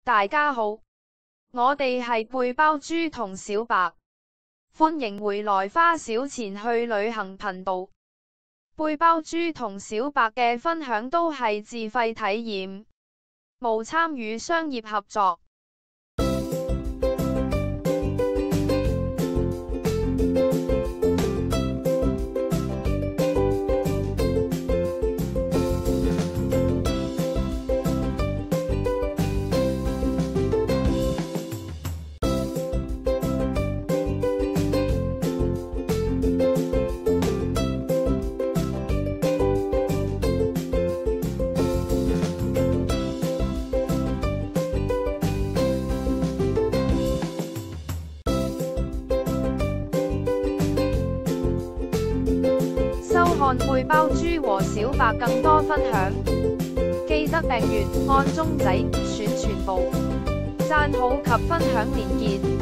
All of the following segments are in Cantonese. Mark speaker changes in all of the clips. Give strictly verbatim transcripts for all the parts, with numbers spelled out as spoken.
Speaker 1: 大家好，我哋係背包豬同小白，歡迎回來花小錢去旅行頻道。背包豬同小白嘅分享都係自費體驗，無參與商業合作。收看背包豬和小白更多分享，記得訂閱、按鐘仔、選全部、讚好及分享連結。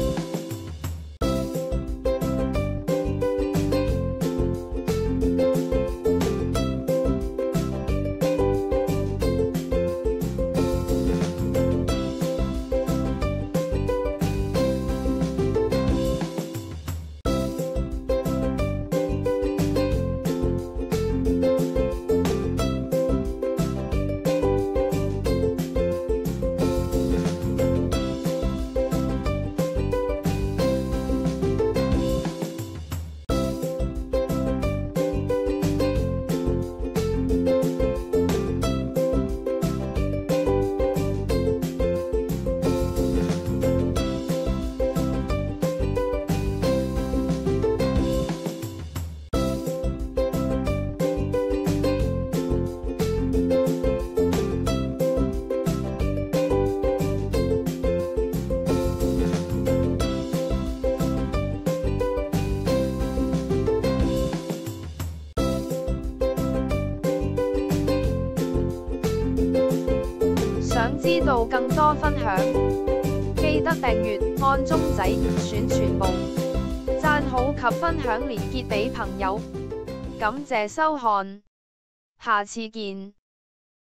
Speaker 1: 想知道更多分享，記得訂閱、按鐘仔、選全部、讚好及分享連結俾朋友。感謝收看，下次見。